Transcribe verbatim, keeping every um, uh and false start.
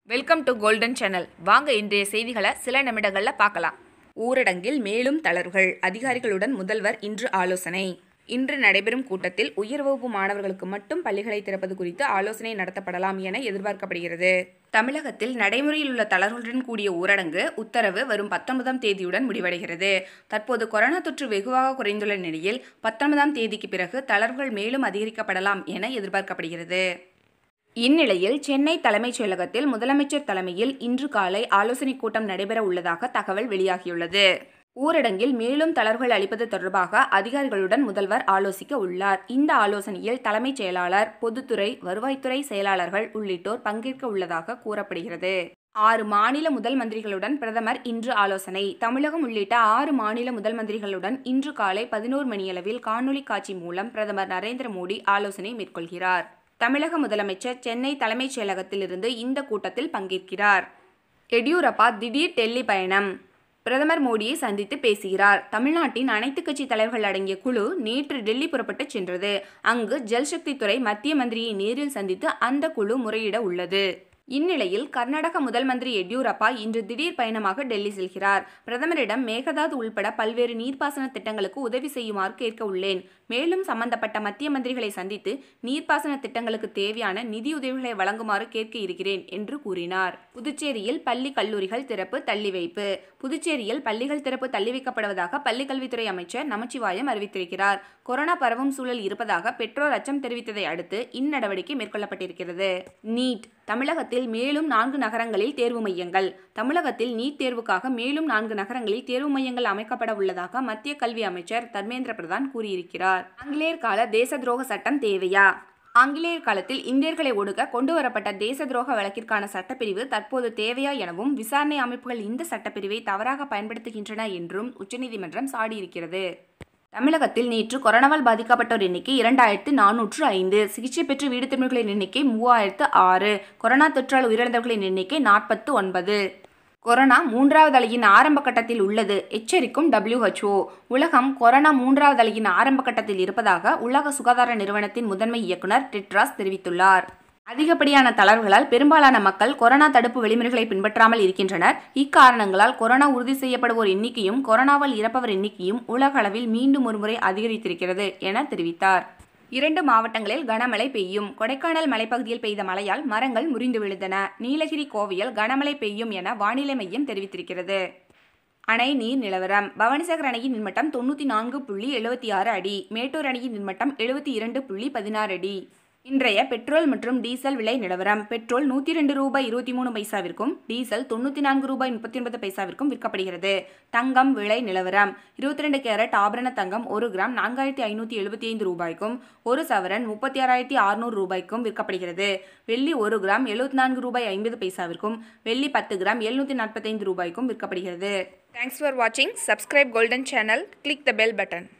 Welcome to golden channel. வாங்க இன்றைய செய்திகளை சில நிமிடங்களில் பார்க்கலாம். ஊரடங்கில் மேலும் தளர்வுகள். அதிகாரிகளுடன் முதல்வர் இன்று ஆலோசனை. இன்று நடைபெறும் கூட்டத்தில் உயர் வகுப்பு மாணவர்களுக்கு மட்டும் பள்ளிகளை திறப்பது குறித்து ஆலோசனை நடத்தப்படலாம் என எதிர்பார்க்கப்படுகிறது. தமிழகத்தில் நடைமுறையில் உள்ள தளர்வுகளுடன் கூடிய ஊரடங்கு உத்தரவு வரும் பத்தொன்பதாம் தேதியுடன் முடிவடைகிறது. தற்போது கொரோனா தொற்று வெகுவாக குறைந்துள்ள நிலையில் பத்தொன்பதாம் தேதிக்கு பிறகு தளர்வுகள் மேலும் அதிகரிக்கப்படலாம் என எதிர்பார்க்கப்படுகிறது. இந்நிலையில் சென்னை தலைமைச் செயலகத்தில் முதலமைச்சர் தலைமையில் இன்று காலை ஆலோசனைக் கூட்டம் நடைபெற உள்ளதாக தகவல் வெளியாகியுள்ளது. ஊரடங்கில் மேலும் தளர்வுகள் அளிப்பது தொடர்பாக அதிகாரிகளுடன் முதல்வர் ஆலோசிக்க உள்ளார். இந்த ஆலோசனையில் தலைமைச் செயலாளர், பொதுத்துறை, வருவாய்த்துறை செயலாளர்கள் உள்ளிட்டோர் பங்கேற்க உள்ளதாக கூறப்படுகிறது. ஆறு மாநில முதல் மந்திரிகளுடன் பிரதமர் இன்று ஆலோசனை. தமிழகம் உள்ளிட்ட ஆறு மாநில முதல் மந்திரிகளுடன் இன்று காலை பதினோரு மணியளவில் காணொலி காட்சி மூலம் பிரதமர் நரேந்திர மோடி ஆலோசனை மேற்கொள்கிறார். தமிழக முதலமைச்சர் சென்னை தலைமைச் செயலகத்தில் இருந்து இந்த கூட்டத்தில் பங்கேற்கிறார். எடியூரப்பா திடீர் டெல்லி பயணம். பிரதமர் மோடியை சந்தித்து பேசுகிறார். தமிழ்நாட்டின் அனைத்து கட்சி தலைவர்கள் அடங்கிய குழு நேற்று டெல்லி புறப்பட்டு சென்றது. அங்கு ஜல்சக்தி துறை மத்திய மந்திரியை நேரில் சந்தித்து அந்த குழு முறையிட உள்ளது. இந்நிலையில் கர்நாடக முதல் மந்திரி எடியூரப்பா இன்று திடீர் பயணமாக டெல்லி செல்கிறார். பிரதமரிடம் மேகதாது உள்பட பல்வேறு நீர்ப்பாசன திட்டங்களுக்கு உதவி செய்யுமாறு கேட்க உள்ளேன். மேலும் சம்பந்தப்பட்ட மத்திய மந்திரிகளை சந்தித்து நீர்ப்பாசன திட்டங்களுக்கு தேவையான நிதியுதவிகளை வழங்குமாறு கேட்க இருக்கிறேன் என்று கூறினார். புதுச்சேரியில் பள்ளி கல்லூரிகள் திறப்பு தள்ளி வைப்பு. புதுச்சேரியில் பள்ளிகள் திறப்பு தள்ளி வைக்கப்படுவதாக பள்ளிக்கல்வித்துறை அமைச்சர் நமச்சிவாயம் அறிவித்திருக்கிறார். கொரோனா பரவும் சூழல் இருப்பதாக பெற்றோர் அச்சம் தெரிவித்ததை அடுத்து இந்நடவடிக்கை மேற்கொள்ளப்பட்டிருக்கிறது. நீட். தமிழகத்தில் மேலும் நான்கு நகரங்களில் தேர்வு மையங்கள். தமிழகத்தில் நீட் தேர்வுக்காக மேலும் நான்கு நகரங்களில் தேர்வு மையங்கள் அமைக்கப்பட உள்ளதாக மத்திய கல்வி அமைச்சர் தர்மேந்திர பிரதான் கூறியிருக்கிறார். ஆங்கிலேயர் கால தேச துரோக சட்டம் தேவையா? ஆங்கிலேயர் காலத்தில் இந்தியர்களை ஒடுக்க கொண்டுவரப்பட்ட தேச துரோக வழக்கிற்கான சட்டப்பிரிவு தற்போது தேவையா எனவும் விசாரணை அமைப்புகள் இந்த சட்டப்பிரிவை தவறாக பயன்படுத்துகின்றன என்றும் உச்சநீதிமன்றம் சாடியிருக்கிறது. தமிழகத்தில் நேற்று கொரோனாவால் பாதிக்கப்பட்டோர் எண்ணிக்கை இரண்டாயிரத்து நானூற்று ஐந்து. சிகிச்சை பெற்று வீடு திரும்பிகளின் எண்ணிக்கை மூவாயிரத்து ஆறு. கொரோனா தொற்றால் உயிரிழந்தவர்களின் எண்ணிக்கை நாற்பத்து ஒன்பது. கொரோனா மூன்றாவது அலையின் ஆரம்ப கட்டத்தில் உள்ளது எச்சரிக்கும் டபிள்யூ ஹெச் ஓ. உலகம் கொரோனா மூன்றாவது அலையின் ஆரம்ப கட்டத்தில் இருப்பதாக உலக சுகாதார நிறுவனத்தின் முதன்மை இயக்குநர் டெட்ராஸ் தெரிவித்துள்ளார். அதிகப்படியான தளர்வுகளால் பெரும்பாலான மக்கள் கொரோனா தடுப்பு வழிமுறைகளை பின்பற்றாமல் இருக்கின்றனர். இக்காரணங்களால் கொரோனா உறுதி செய்யப்படுவோர் எண்ணிக்கையும் கொரோனாவால் இறப்பவர் எண்ணிக்கையும் உலக அளவில் மீண்டும் ஒருமுறை அதிகரித்திருக்கிறது என தெரிவித்தார். இரண்டு மாவட்டங்களில் கனமழை பெய்யும். கொடைக்கானல் மலைப்பகுதியில் பெய்த மழையால் மரங்கள் முறிந்து விழுந்தன. நீலகிரி, கோவையில் கனமழை பெய்யும் என வானிலை மையம் தெரிவித்திருக்கிறது. அணை நீர் நிலவரம். பவானிசாகர் அணையின் நீர்மட்டம் தொண்ணூற்றி நான்கு புள்ளி எழுபத்தி ஆறு அடி. மேட்டூர் அணையின் நீர்மட்டம் எழுபத்தி இரண்டு புள்ளி பதினாறு அடி. இன்றைய பெட்ரோல் மற்றும் டீசல் விலை நிலவரம். பெட்ரோல் நூற்றி ரெண்டு ரூபாய் இருபத்தி மூணு பைசாவிற்கும் டீசல் தொண்ணூற்றி நான்கு ரூபாய் முப்பத்தி ஒன்பது பைசாவிற்கும் விற்கப்படுகிறது. தங்கம் விலை நிலவரம். இருபத்தி ரெண்டு கேரட் ஆபரண தங்கம் ஒரு கிராம் நான்காயிரத்தி ஐநூற்றி எழுபத்தி ஐந்து ரூபாய்க்கும் ஒரு சவரன் முப்பத்தி ஆறாயிரத்தி அறுநூறு ரூபாய்க்கும் விற்கப்படுகிறது. வெள்ளி ஒரு கிராம் எழுபத்தி நான்கு ரூபாய் ஐம்பது பைசாவிற்கும் வெள்ளி பத்து கிராம் எழுநூற்றி நாற்பத்தி ஐந்து ரூபாய்க்கும் விற்கப்படுகிறது. தேங்க்ஸ் ஃபார் வாட்சிங். Subscribe golden channel. Click the bell button.